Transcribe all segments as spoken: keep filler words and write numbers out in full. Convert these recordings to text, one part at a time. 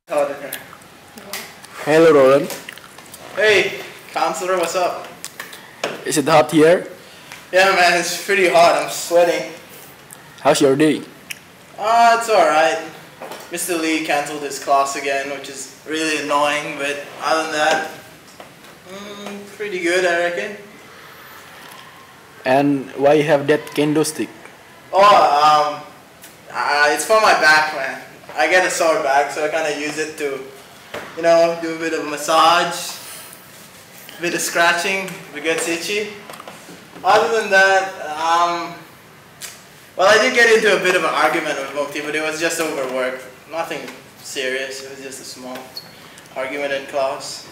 Auditor. Hello, Roland. Hey, counselor, what's up? Is it hot here? Yeah, man, it's pretty hot. I'm sweating. How's your day? Ah, uh, it's alright. Mister Lee canceled his class again, which is really annoying, but other than that, mm, pretty good, I reckon. And why you have that kendo stick? Oh, um, uh, it's for my back, man. I get a sore back, so I kind of use it to, you know, do a bit of massage, a bit of scratching if it gets itchy. Other than that, um, well, I did get into a bit of an argument with Mukti, but it was just over work. Nothing serious. It was just a small argument in class.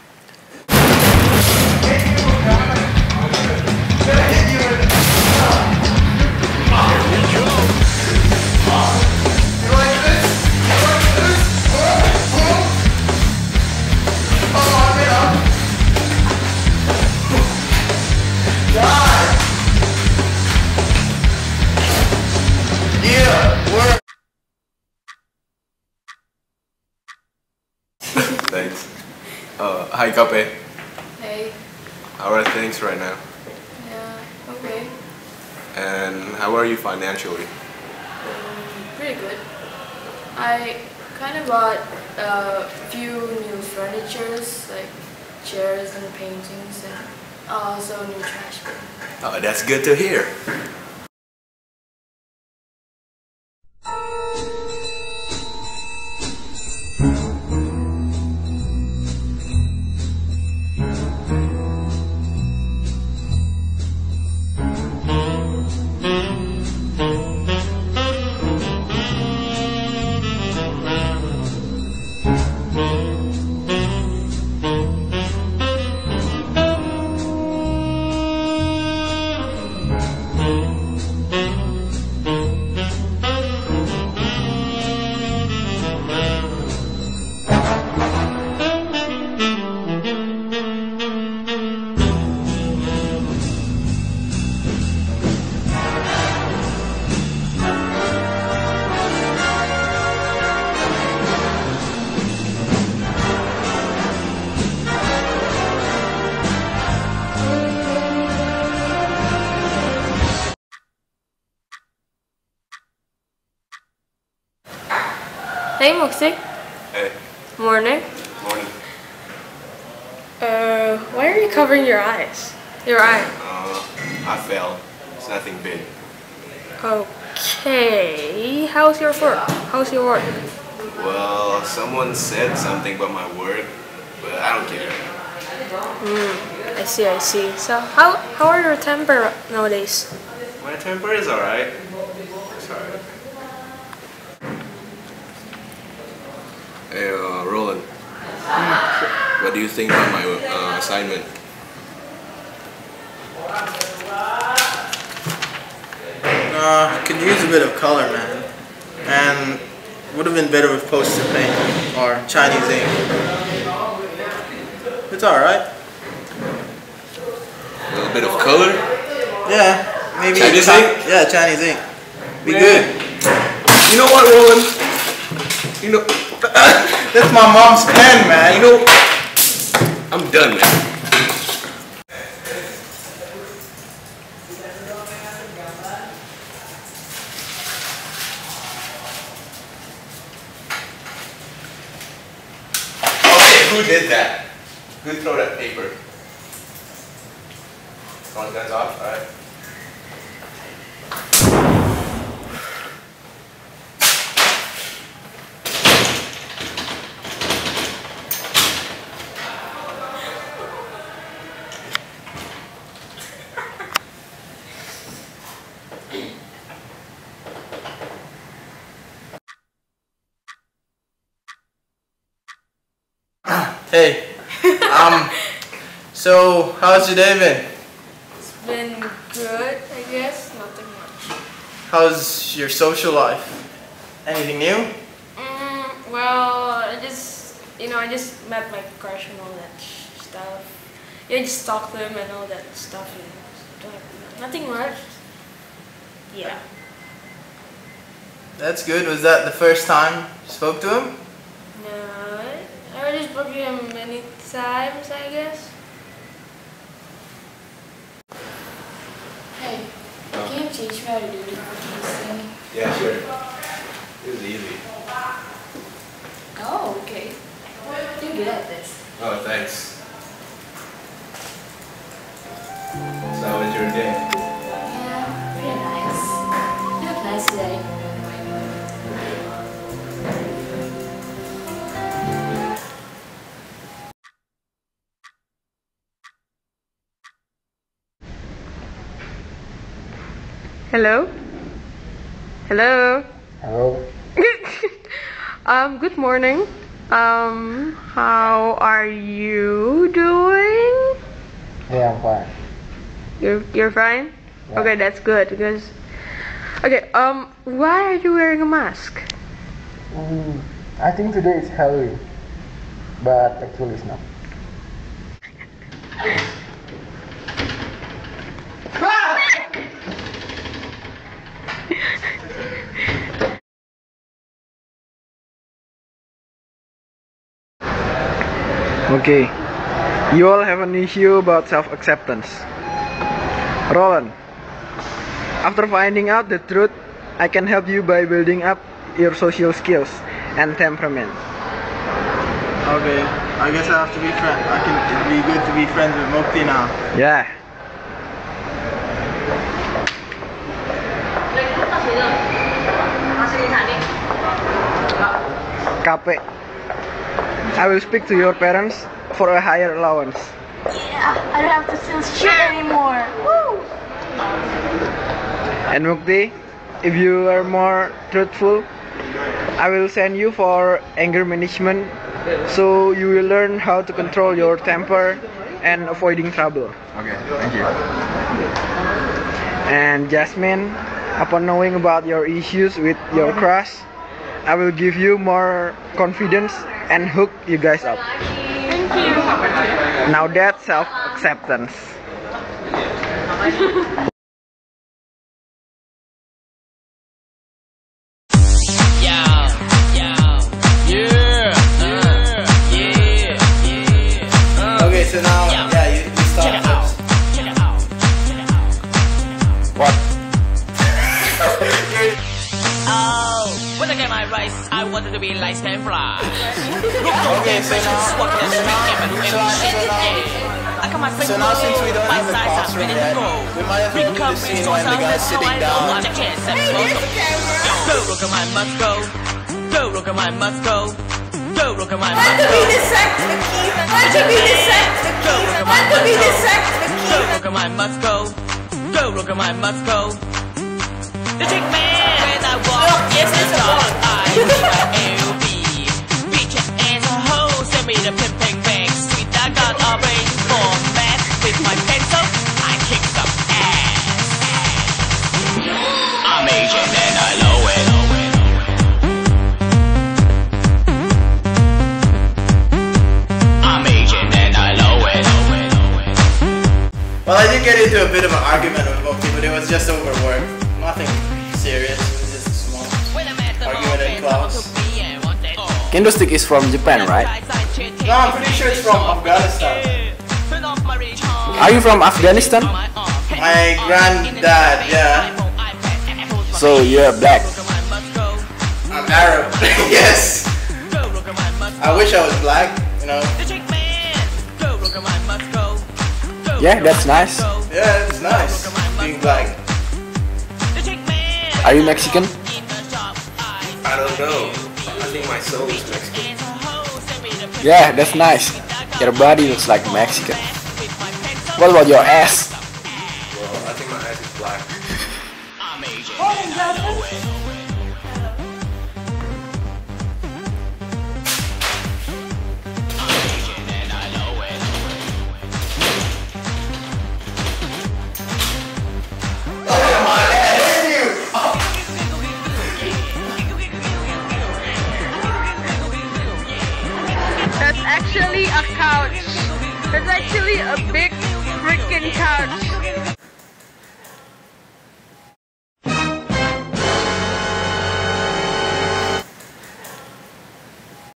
Thanks. Uh, hi, Kape. Hey. How are things right now? Yeah, okay. And how are you financially? Um, pretty good. I kind of bought a few new furnitures, like chairs and paintings, and also a new trash bin. Oh, that's good to hear. Hey, Moxie. Hey. Morning. Morning. Uh, why are you covering your eyes? Your eye. Uh, I fell. It's nothing big. Okay. How's your work? How's your work? Well, someone said something about my work, but I don't care. Hmm. I see. I see. So, how how are your temper nowadays? My temper is alright. It's alright. Hey, uh, Roland. What do you think about my uh, assignment? Uh, could use a bit of color, man. And would have been better with poster paint or Chinese ink. It's alright. A little bit of color? Yeah, maybe Chinese Chi ink? Yeah, Chinese ink. Be Man. good. You know what, Roland? You know, That's my mom's pen, man. you know, I'm done, man. Okay, who did that? Who threw that paper? Someone's guns off? Alright. Hey, um, so how's your day been? It's been good, I guess. Nothing much. How's your social life? Anything new? Mm, well, I just, you know, I just met my crush and all that stuff. Yeah, just talk to him and all that stuff. You know. Nothing much. Yeah. That's good. Was that the first time you spoke to him? No, I already spoke to him many times, I guess. Hey, can you teach me how to do the cookies thing? Yeah, sure. It was easy. Oh, okay. You're good at this. Oh, thanks. So how was your day? Yeah, pretty nice. You look nice today. Hello? Hello? Hello. um, good morning. Um, how are you doing? Yeah, I'm fine. You're, you're fine? Yeah. Okay, that's good because... Okay, um, why are you wearing a mask? Mm, I think today is Halloween, but actually it's not. Okay, you all have an issue about self-acceptance. Roland, after finding out the truth, I can help you by building up your social skills and temperament. Okay, I guess I have to be friend. I can. It'd be good to be friends with Mukti now. Yeah. K P. I will speak to your parents for a higher allowance. Yeah, I don't have to feel shit anymore. Woo! And Mukti, if you are more truthful, I will send you for anger management, so you will learn how to control your temper and avoiding trouble. Okay, thank you. And Jasmine, upon knowing about your issues with your crush, I will give you more confidence and hook you guys up. Thank you. Now that's self-acceptance. Okay, so now, yeah, you, you start first. What? Oh, when I get my rice, I wanted to be like Stan Fly. Okay, so now, What can I so now, do? so, so now, I got my so now since we don't have the classroom yet, we might as well do the scene when the guy's sitting down. Go, look at my must go. Go, look at my must go. Go, look at my must Want to go. be the sex keys? Want to be the sex keys? Want to be the sex Go, keys? look at my must go. Go, look at my must go. The chick man, when I walk, Look, yes, in it's the a dark, walk. I use my L B. Bitch and a hoe, send me the pimp ping bang. Sweet, I got a brain for math. With my pencil, I kick some ass. I'm Asian and I know it. I'm Asian and I know it. Well, I did get into a bit of an argument with Mukti, but it was just over work. Nothing serious. It was just a small argument in class. Kendo stick is from Japan, right? No, I'm pretty sure it's from Afghanistan. Are you from Afghanistan? My granddad, yeah. So you're black. I'm Arab. Yes. I wish I was black, you know. Yeah, that's nice. Yeah, it's nice being black. Are you Mexican? I don't know. I think my soul is Mexican. Yeah, that's nice. Your body looks like Mexican. What about your ass? Well, I think my ass is black. Morning, Justin.